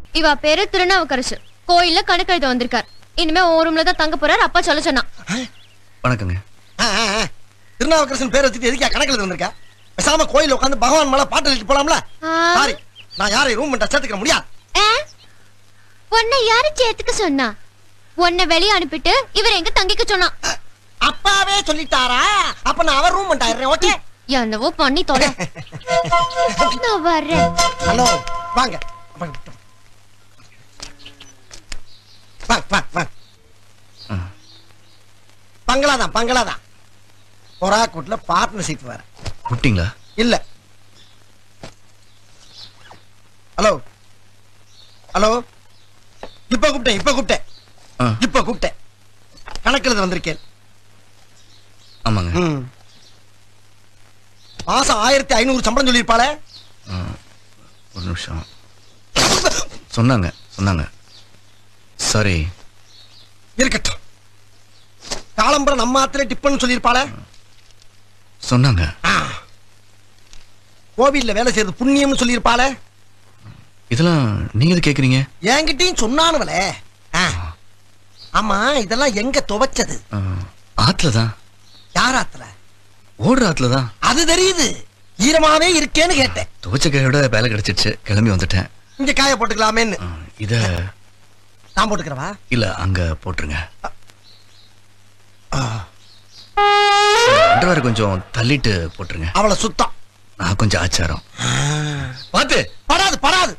இவ பேரு திருநாவுக்கரசு. கோயில்ல கணக்கு எழுத வந்திருக்கார். இனிமே ஒரு ரூம்ல தான் தங்க போறார். அப்பா சொல்ல சொன்னா. வணக்கங்க. திருநாவுக்கரசன் பேர் வச்சுட்டு எதுக்கு கணக்கு எழுத வந்திருக்கா? பேசாம கோயில்ல உட்கார்ந்து பகவான் மேல பாட்டு எழுதி போலாம்ல. சாரி, நான் யாரையும் ரூம் பண்ண சேர்த்துக்க முடியாது. உன்னை யாரு சேர்த்துக்க சொன்னா? உன்னை வெளிய அனுப்பிட்டு இவர் எங்க தங்கிக்க சொன்னா? அப்பாவே சொல்லிட்டாரா? அப்ப நான் அவர் ரூம் பண்ணிட்டேன். ஓகே, என்னவோ பண்ணி தொலை. நான் வரேன். ஹலோ, வாங்க வாங்க. பங்களாதான் பங்களாதான். பொறா கூட்டுல பார்ட்னர்ஷிப் வேற. கூப்பிட்டீங்களா? இல்ல. ஹலோ ஹலோ, இப்ப கூப்பிட்டேன். கணக்கில் வந்திருக்கேன். ஆமாங்க. மாசம் 1500 சம்பளம் சொல்லியிருப்பாளே. ஒரு நிமிஷம். சொன்னாங்க. சாரி. இருக்கட்டும். காலம்பரம் நம்ம ஆத்திர டிப்பன் சொல்லியிருப்பாளே. சொன்னாங்க. கோவில்ல வேலை செய்யறது புண்ணியம்னு சொல்லியிருப்பாளே. இதெல்லாம் நீங்க கேக்குறீங்க? என்கிட்டயும் சொன்னானுவலே. ஆமா, இதெல்லாம் எங்க துவைச்சது? ஆத்துலதான். யார் ஆத்துல? ஓடுற ஆத்துலதான். அது தெரியுது. ஈரமாவே இருக்கேன்னு கேட்டேன். துவைச்ச கையோட வேலை கிடைச்சிருச்சு. கிளம்பி வந்துட்டேன். இங்க காய போட்டுக்கலாமேன்னு. இத நான் போட்டுக்கிறவா? இல்ல, அங்க போட்டுருங்க. அண்டர்வேர் கொஞ்சம் தள்ளிட்டு போட்டுருங்க. அவளை சுத்தம். நான் கொஞ்சம் ஆச்சாரம். பாத்து. படாது.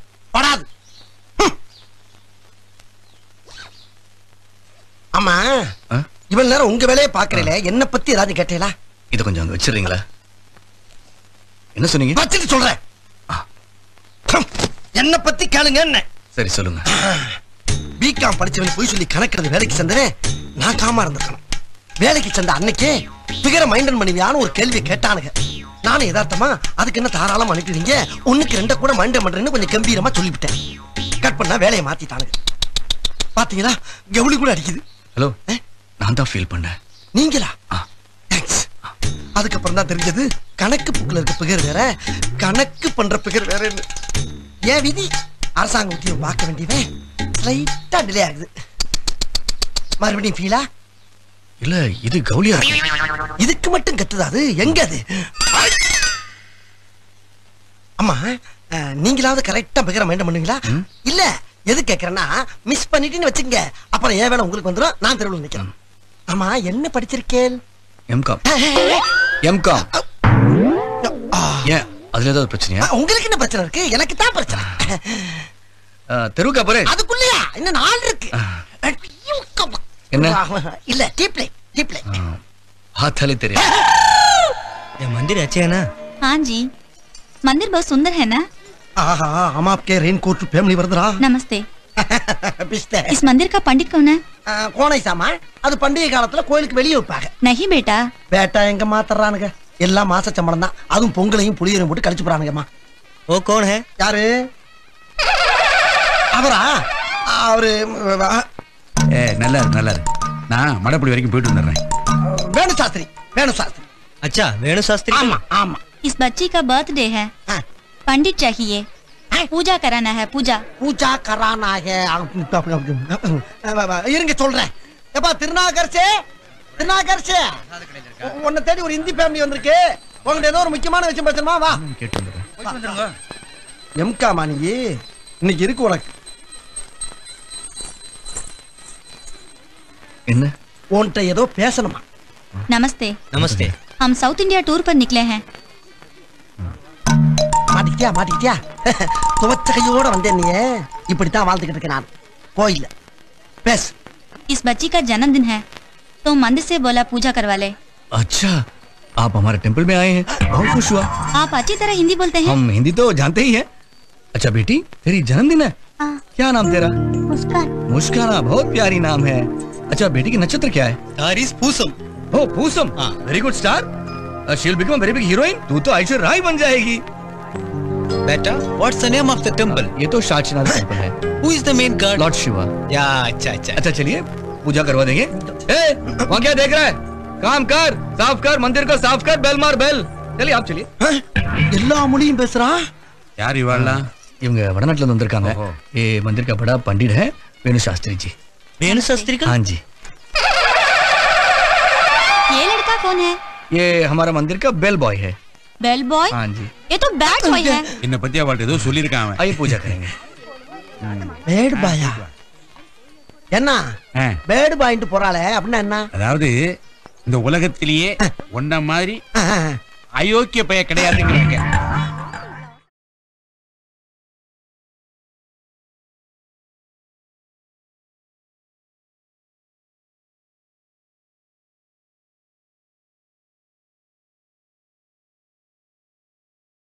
ஆமா, இவள் நேரம் உங்க வேலையை பாக்குறீல, என்ன பத்தி ஏதாவது கேட்டீங்களா? இத கொஞ்சம் அங்க வச்சிருக்கீங்களா? என்ன சொன்னீங்க? வச்சுட்டு சொல்றேன். என்ன பத்தி கேளுங்க. என்ன? சரி, சொல்லுங்க. பிகாம் படிச்சவன் போய் சொல்லி கணக்கிறது வேலைக்கு சேர்ந்தவன் நான் காமா இருந்திருக்கணும். வேலைக்கு சேர்ந்த அன்னைக்கே பிகர மைண்டன் பண்ணுவியான்னு ஒரு கேள்வி கேட்டானுங்க. நானும் யதார்த்தமா அதுக்கு என்ன தாராளமா அனுப்பிடுவீங்க, 1க்கு 2 கூட மைண்டன் பண்றேன்னு கொஞ்சம் கம்பீரமா சொல்லிவிட்டேன். கட் பண்ணா வேலையை மாத்திட்டானுங்க. பாத்தீங்களா, கவுளி கூட அடிக்குது. ஹலோ, நான் தான் ஃபீல் பண்ணேன். நீங்களா? தேங்க்ஸ். அதுக்கப்புறம் தான் தெரிஞ்சது கணக்கு புக்ல இருக்க பிகர் வேற, கணக்கு பண்ற பிகர் வேற. ஏன் விதி, அரசாங்க உத்தியோகம் பார்க்க வேண்டியவன் லைட்டா டிலே ஆகுது. மறுபடியும் ஃபீலா? இல்ல, இது கவுலியா இருக்கு. இதுக்கு மட்டும் கத்துதா? அது எங்க? அது அம்மா, நீங்களாவது கரெக்டா பிகர மைண்ட் பண்ணுவீங்களா? இல்ல, எது கேக்குறேன்னா, மிஸ் பண்ணிட்டுன்னு வச்சுங்க, அப்புறம் ஏன் வேலை உங்களுக்கு வந்துடும். நான் தெருவில் நிக்கிறேன். ஆமா, என்ன படிச்சிருக்கேன்? எம்காம். ஏன், அதுல ஏதாவது பிரச்சனையா? உங்களுக்கு என்ன பிரச்சனை இருக்கு? எனக்கு தான் பிரச்சனை. தெருவுக்கா போறேன். அதுக்குள்ளயா இன்னும் 4 இருக்கு. என்ன? இல்ல, டீப்லே. हाथाले तेरे। ये मंदिर अच्छे है ना? हाँ जी, मंदिर बहुत सुंदर है ना? हम आपके रेनकोट फैमिली वर्दरा। नमस्ते। इस मंदिर का पंडित कौन है? कौन है सामा? அது பண்டிகை காலத்துல கோயிலுக்கு வெளிய வைப்பாங்க. नहीं बेटा। बेटा எங்க மாத்தறானுங்க? எல்லாம் மாச சம்பளம் தான். அதுவும் பொங்கலையும் புளியரையும் போட்டு கழிச்சு போறானுங்கம்மா. वो कौन है? யாரு? அவரா? அவரு நல்லா இரு. நான் மடப்படி வரைக்கும் போயிட்டு வந்துறேன். வேணு சாஸ்திரி. अच्छा, वेणु शास्त्री। आमा। इस बच्ची का बर्थडे है। पंडित चाहिए। पूजा कराना है। पूजा कराना है। இருங்க சொல்றேன். ஏப்பா திருநாகர்சே உன்னை தேடி ஒரு இந்தி ஃபேமிலி வந்திருக்கு. உங்ககிட்ட ஏதோ ஒரு முக்கியமான விஷயம் பேசணுமா? வா கேட்டு வந்துடுங்க. எம்கா மாணியே, இன்னைக்கு இருக்கு உனக்கு. என்ன? உன்கிட்ட ஏதோ பேசணுமா? नमस्ते। नमस्ते। हम साउथ इंडिया टूर पर निकले हैं। மாட்டிக்கிட்டியா? துவச்ச கையோட வந்தேன். நீ இப்படித்தான் வாழ்ந்துகிட்டு இருக்க. நான் கோயில்ல பேச. इस बच्ची का जन्मदिन है तो मंदिर से बोला पूजा करवा ले। अच्छा, आप हमारे टेंपल में आए हैं, बहुत खुश हुआ। आप अच्छी तरह हिंदी बोलते हैं। हम हिंदी तो जानते ही हैं। अच्छा बेटी, तेरी जन्मदिन है? क्या नाम तेरा? मुस्कान। बहुत प्यारी नाम है। अच्छा बेटी की नक्षत्र क्या है? तारीस Poosam. Oh, Poosam. Very good star. She'll become a very big heroine. तू तो ऐश्वर्या राय बन जाएगी। बेटा, what's the name of the temple? ये तो शाचनाथ टेंपल है। Who is the main god? Lord Shiva. या अच्छा चलिए पूजा करवा देंगे। वहाँ क्या देख रहा है? काम कर, साफ कर, मंदिर को साफ कर, बेल मार बेल। चलिए आप चलिए। எல்லா மொழியும் பேசுறா. யார் இவாளா? இவங்க வடநாட்டுல இருந்து வந்திருக்காங்க ये मंदिर का बड़ा पंडित है वेणु शास्त्री जी। वेणु शास्त्री का? हाँ जी। ये लड़का कौन है? ये हमारा मंदिर का बेल बॉय है। Bell boy? हाँ जी। ये तो बैड बॉय है। என்ன பத்தி அவள்கிட்ட ஏதோ சொல்லியிருக்கான் அவன். आइए पूजा करेंगे। பேட் பாயா என்ன பேட் பாயிண்ட் போறாளே அப்படின்னா என்ன? அதாவது இந்த உலகத்திலேயே ஒன்ன மாதிரி அயோக்கிய பைய கிடையாதுங்கிறாங்க.